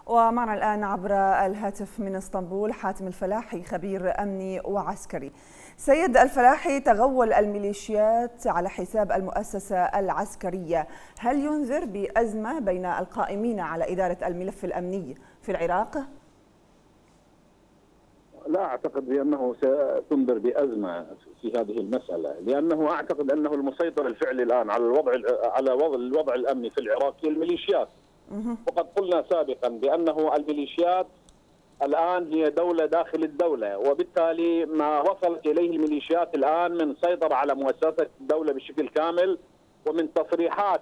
ومعنا الآن عبر الهاتف من اسطنبول حاتم الفلاحي خبير أمني وعسكري. سيد الفلاحي، تغول الميليشيات على حساب المؤسسة العسكرية، هل ينذر بأزمة بين القائمين على إدارة الملف الأمني في العراق؟ لا أعتقد بأنه ستنذر بأزمة في هذه المسألة، لأنه أعتقد أنه المسيطر الفعلي الآن على الوضع الأمني في العراق هي الميليشيات. وقد قلنا سابقا بأنه الميليشيات الآن هي دولة داخل الدولة، وبالتالي ما وصلت إليه الميليشيات الآن من سيطرة على مؤسسات الدولة بشكل كامل، ومن تصريحات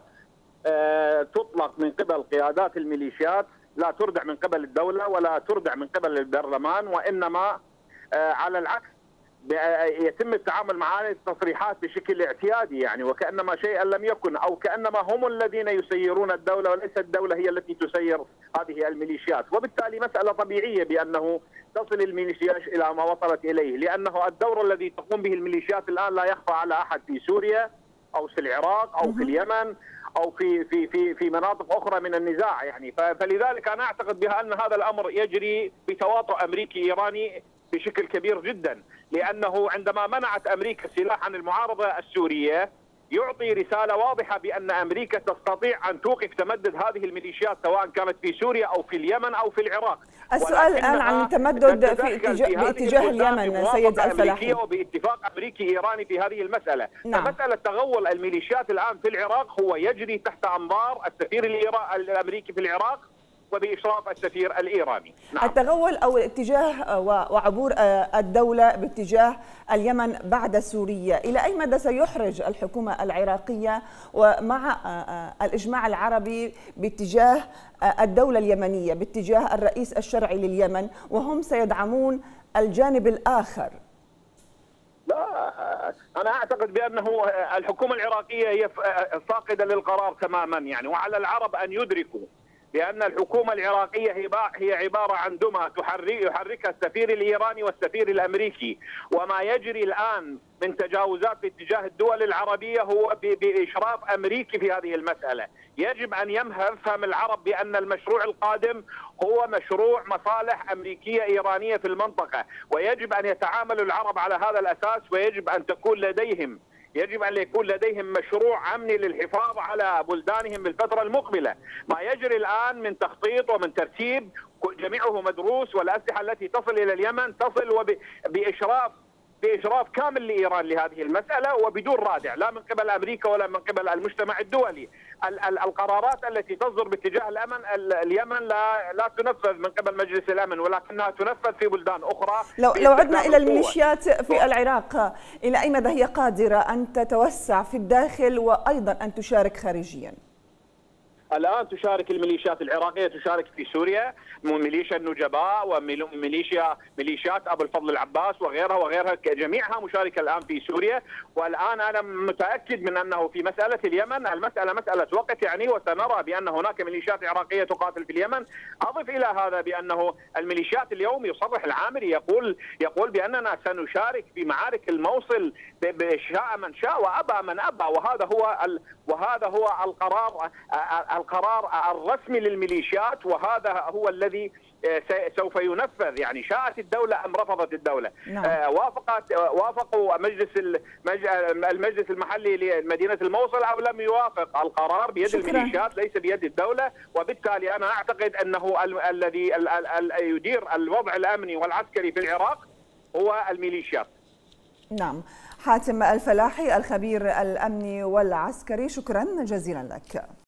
تطلق من قبل قيادات الميليشيات لا تردع من قبل الدولة ولا تردع من قبل البرلمان، وإنما على العكس يتم التعامل مع هذه التصريحات بشكل اعتيادي، يعني وكأنما شيئا لم يكن، أو كأنما هم الذين يسيرون الدولة وليس الدولة هي التي تسير هذه الميليشيات. وبالتالي مسألة طبيعية بأنه تصل الميليشيات إلى ما وصلت إليه، لأنه الدور الذي تقوم به الميليشيات الآن لا يخفى على أحد في سوريا أو في العراق أو في اليمن أو في مناطق أخرى من النزاع، يعني فلذلك أنا أعتقد بأن هذا الأمر يجري بتواطؤ أمريكي إيراني بشكل كبير جدا، لأنه عندما منعت أمريكا السلاح عن المعارضة السورية يعطي رسالة واضحة بأن أمريكا تستطيع أن توقف تمدد هذه الميليشيات سواء كانت في سوريا أو في اليمن أو في العراق. السؤال الآن عن التمدد باتجاه اليمن سيد الفلاحي، وباتفاق أمريكي إيراني في هذه المسألة. نعم. فمسألة تغول الميليشيات الآن في العراق هو يجري تحت أنظار السفير الأمريكي في العراق وبإشراف السفير الإيراني. نعم. التغول أو الاتجاه وعبور الدولة باتجاه اليمن بعد سوريا، إلى أي مدى سيحرج الحكومة العراقية ومع الإجماع العربي باتجاه الدولة اليمنية، باتجاه الرئيس الشرعي لليمن، وهم سيدعمون الجانب الآخر؟ لا، أنا أعتقد بأنه الحكومة العراقية هي فاقدة للقرار تماما، يعني وعلى العرب أن يدركوا لأن الحكومة العراقية هي عبارة عن دمى يحركها السفير الإيراني والسفير الأمريكي، وما يجري الآن من تجاوزات باتجاه الدول العربية هو بإشراف أمريكي في هذه المسألة. يجب أن يفهم العرب بأن المشروع القادم هو مشروع مصالح أمريكية إيرانية في المنطقة، ويجب أن يتعامل العرب على هذا الأساس، ويجب أن يكون لديهم مشروع أمني للحفاظ على بلدانهم بالفترة المقبلة. ما يجري الآن من تخطيط ومن ترتيب جميعه مدروس، والأسلحة التي تصل إلى اليمن تصل بإشراف كامل لإيران لهذه المسألة وبدون رادع، لا من قبل أمريكا ولا من قبل المجتمع الدولي. القرارات التي تصدر باتجاه اليمن لا تنفذ من قبل مجلس الأمن، ولكنها تنفذ في بلدان أخرى. لو عدنا إلى الميليشيات في العراق، إلى أي مدى هي قادرة أن تتوسع في الداخل وأيضا أن تشارك خارجيا؟ الآن تشارك الميليشيات العراقية تشارك في سوريا، ميليشيا النجباء وميليشيات أبو الفضل العباس وغيرها جميعها مشاركة الآن في سوريا. والآن أنا متأكد من أنه في مسألة اليمن المسألة مسألة وقت، يعني وسنرى بأن هناك ميليشيات عراقية تقاتل في اليمن. أضف إلى هذا بأنه الميليشيات اليوم يصرح العامري يقول بأننا سنشارك في معارك الموصل شاء من شاء وأبى من أبى، وهذا هو القرار الرسمي للميليشيات، وهذا هو الذي سوف ينفذ، يعني شاءت الدولة أم رفضت الدولة. نعم. وافقوا المجلس المحلي لمدينة الموصل أو لم يوافق، القرار بيد الميليشيات ليس بيد الدولة، وبالتالي أنا أعتقد أنه الذي يدير الوضع الأمني والعسكري في العراق هو الميليشيات. نعم. حاتم الفلاحي الخبير الأمني والعسكري، شكرا جزيلا لك.